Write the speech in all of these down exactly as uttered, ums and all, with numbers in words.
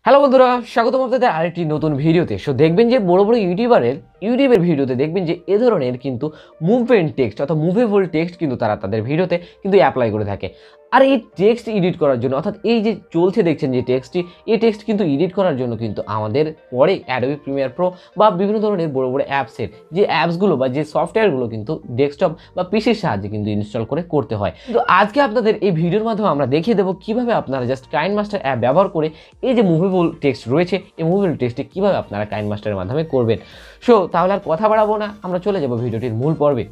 Hello বন্ধুরা, স্বাগতম আপনাদের আরেকটি নতুন ভিডিওতে। সো দেখবেন যে বড় বড় ইউটিউবারের ইউটিউবের ভিডিওতে দেখবেন যে এ ধরনের কিন্তু মুভমেন্ট টেক্সট অর্থাৎ মুভেবল টেক্সট কিন্তু তারা তাদের ভিডিওতে কিন্তু অ্যাপ্লাই করে থাকে। আর এই টেক্সট এডিট করার জন্য অর্থাৎ এই যে চলছে দেখছেন যে টেক্সটটি, এই টেক্সট কিন্তু এডিট করার জন্য কিন্তু আমাদের পরে অ্যাডোবি প্রিমিয়ার প্রো বা বিভিন্ন ধরনের বড় বড় অ্যাপসের যে অ্যাপসগুলো বা যে সফটওয়্যারগুলো কিন্তু ডেস্কটপ বা পিসির সাহায্যে কিন্তু ইনস্টল করে করতে হয়। তো আজকে আপনাদের এই ভিডিওর মাধ্যমে আমরা দেখিয়ে দেবো কীভাবে আপনারা জাস্ট কাইনমাস্টার অ্যাপ ব্যবহার করে এই যে মুভেবল টেক্সট রয়েছে এই মুভেবল টেক্সটটি কীভাবে আপনারা কাইনমাস্টারের মাধ্যমে করবেন। সো তাহলে আর কথা বাড়াবো না, আমরা চলে যাব ভিডিওটির মূল পর্বে।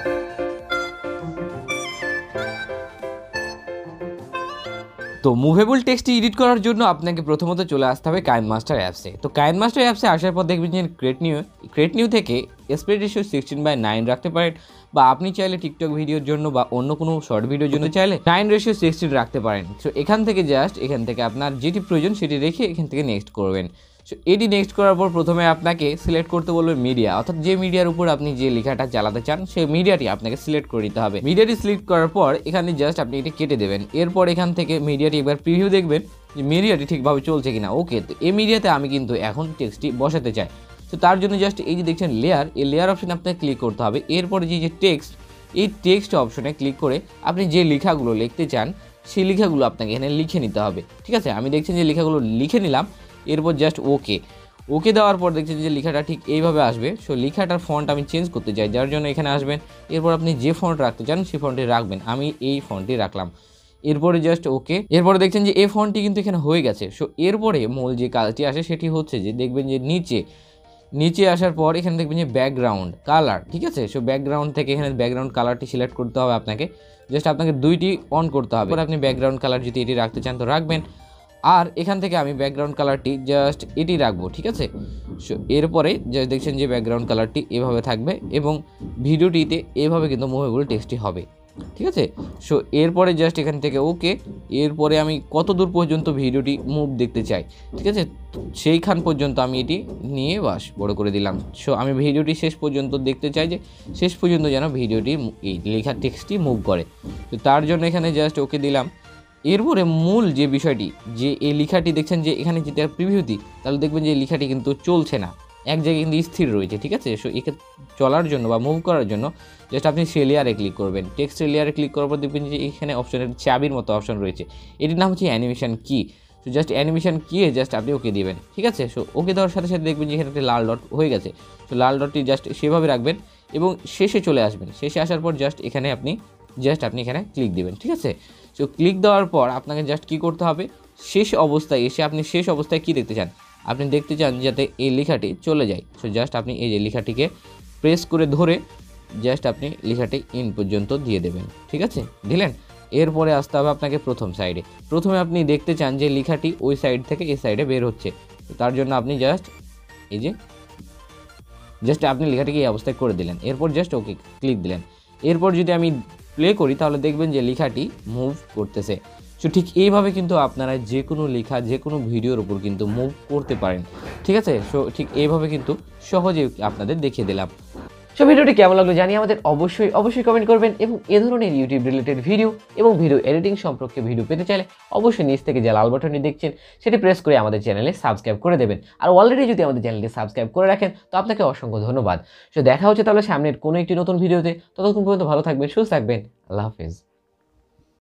তো মুভেবল টেক্সটটি এডিট করার জন্য আপনাকে প্রথমত চলে আসতে হবে কাইনমাস্টার অ্যাপসে। তো কাইনমাস্টার অ্যাপসে আসার পর দেখবেন যে ক্রিয়েট নিউ ক্রিয়েট নিউ থেকে spread ratio sixteen by nine রাখতে পারেন, বা আপনি চাইলে টিকটক ভিডিওর জন্য বা অন্য কোনো শর্ট ভিডিওর জন্য চাইলে নাইন রেশিও সিক্সটিন রাখতে পারেন। সো এখান থেকে জাস্ট এখান থেকে আপনার যেটি প্রয়োজন সেটি রেখে এখান থেকে নেক্সট করবেন। সো এটি নেক্সট করার পর প্রথমে আপনাকে সিলেক্ট করতে বলবে মিডিয়া, অর্থাৎ যে মিডিয়ার উপর আপনি যে লেখাটা চালাতে চান সেই মিডিয়াটি আপনাকে সিলেক্ট করে নিতে হবে। মিডিয়াটি সিলেক্ট করার পর এখানে জাস্ট আপনি এটি কেটে দেবেন। এরপর এখান থেকে মিডিয়াটি একবার প্রিভিউ দেখবেন যে মিডিয়াটি ঠিকভাবে চলছে কিনা। ওকে, তো এই মিডিয়াতে আমি কিন্তু এখন টেক্সটটি বসাতে চাই। তো তার জন্য জাস্ট এই যে দেখছেন লেয়ার, এই লেয়ার অপশানে আপনাকে ক্লিক করতে হবে। এরপরে যে যে টেক্সট, এই টেক্সট অপশনে ক্লিক করে আপনি যে লেখাগুলো লিখতে চান সেই লেখাগুলো আপনাকে এখানে লিখে নিতে হবে। ঠিক আছে, আমি দেখছেন যে লেখাগুলো লিখে নিলাম। এরপর জাস্ট ওকে ওকে দেওয়ার পর দেখছেন যে লেখাটা ঠিক এইভাবে আসবে। সো লেখাটার ফন্ট আমি চেঞ্জ করতে চাই, যার জন্য এখানে আসবেন। এরপর আপনি যে ফন্ট রাখতে চান সেই ফন্টটি রাখবেন, আমি এই ফন্টটি রাখলাম। এরপরে জাস্ট ওকে। এরপরে দেখছেন যে এই ফন্টটি কিন্তু এখানে হয়ে গেছে। সো এরপরে মূল যে কাজটি আসে সেটি হচ্ছে যে দেখবেন যে নিচে নিচে আসার পর এখানে দেখবেন যে ব্যাকগ্রাউন্ড কালার। ঠিক আছে, সো ব্যাকগ্রাউন্ড থেকে এখানে ব্যাকগ্রাউন্ড কালারটি সিলেক্ট করতে হবে আপনাকে। জাস্ট আপনাকে দুইটি অন করতে হবে। আপনি ব্যাকগ্রাউন্ড কালার যদি এটি রাখতে চান তো রাখবেন, আর এখান থেকে আমি ব্যাকগ্রাউন্ড কালারটি জাস্ট এটি রাখবো। ঠিক আছে, সো এরপরে জাস্ট দেখছেন যে ব্যাকগ্রাউন্ড কালারটি এভাবে থাকবে এবং ভিডিওটিতে এভাবে কিন্তু মুভেবল টেক্সটটি হবে। ঠিক আছে, সো এরপরে জাস্ট এখান থেকে ওকে। এরপরে আমি কত দূর পর্যন্ত ভিডিওটি মুভ দেখতে চাই, ঠিক আছে, সেইখান পর্যন্ত আমি এটি নিয়ে বাস বড় করে দিলাম। সো আমি ভিডিওটি শেষ পর্যন্ত দেখতে চাই, যে শেষ পর্যন্ত যেন ভিডিওটি এই লেখা টেক্সটটি মুভ করে। তো তার জন্য এখানে জাস্ট ওকে দিলাম। এরপরে মূল যে বিষয়টি, যে এই লেখাটি দেখছেন যে এখানে যদি প্রিভিউ দিই তাহলে দেখবেন যে এই লেখাটি কিন্তু চলছে না, এক জায়গায় কিন্তু স্থির রয়েছে। ঠিক আছে, সো একে চলার জন্য বা মুভ করার জন্য জাস্ট আপনি সে লেয়ারে ক্লিক করবেন। টেক্সট লেয়ারে ক্লিক করার পর দেখবেন যে এখানে অপশনের চাবির মতো অপশন রয়েছে, এটির নাম হচ্ছে animation key. So just animation key just আপনি ওকে দিবেন। ঠিক আছে, সো ওকে দেওয়ার সাথে সাথে দেখবেন যে এখানে একটা লাল ডট হয়ে গেছে। তো লাল ডটটি জাস্ট সেভাবে রাখবেন এবং শেষে চলে আসবেন। শেষে আসার পর জাস্ট এখানে আপনি জাস্ট আপনি এখানে ক্লিক দিবেন। ঠিক আছে, সো ক্লিক দেওয়ার পর আপনাকে জাস্ট কী করতে হবে, শেষ অবস্থায় এসে আপনি শেষ অবস্থায় কী দেখতে চান, আপনি দেখতে চান যাতে এই লেখাটি চলে যায়। সো জাস্ট আপনি এই যে লেখাটিকে প্রেস করে ধরে জাস্ট আপনি লেখাটি ইন পর্যন্ত দিয়ে দেবেন। ঠিক আছে, দিলেন। এরপরে আসতে হবে আপনাকে প্রথম সাইডে। প্রথমে আপনি দেখতে চান যে লেখাটি ওই সাইড থেকে এই সাইডে বের হচ্ছে। তার জন্য আপনি জাস্ট এই যে জাস্ট আপনি লেখাটিকে এই অবস্থায় করে দিলেন। এরপর জাস্ট ওকে ক্লিক দিলেন। এরপর যদি আমি প্লে করি তাহলে দেখবেন যে লেখাটি মুভ করতেছে। সো ঠিক এইভাবে কিন্তু আপনারা যে কোনো লেখা যে কোনো ভিডিওর উপর কিন্তু মুভ করতে পারেন। ঠিক আছে, সো ঠিক এইভাবে কিন্তু সহজেই আপনাদের দেখিয়ে দিলাম। সো ভিডিওটি কেমন লাগলো জানিয়ে আমাদের অবশ্যই অবশ্যই কমেন্ট করবেন, এবং এ ধরনের ইউটিউব রিলেটেড ভিডিও এবং ভিডিও এডিটিং সম্পর্কে ভিডিও পেতে চাইলে অবশ্যই নিচ থেকে যে লাল বাটনটি দেখছেন সেটি প্রেস করে আমাদের চ্যানেলে সাবস্ক্রাইব করে দেবেন। আর অলরেডি যদি আমাদের চ্যানেলটি সাবস্ক্রাইব করে রাখেন তো আপনাকে অসংখ্য ধন্যবাদ। সো দেখা হচ্ছে তাহলে সামনের কোনো একটি নতুন ভিডিওতে। ততক্ষণ পর্যন্ত ভালো থাকবেন, সুস্থ থাকবেন। আল্লাহ হাফেজ।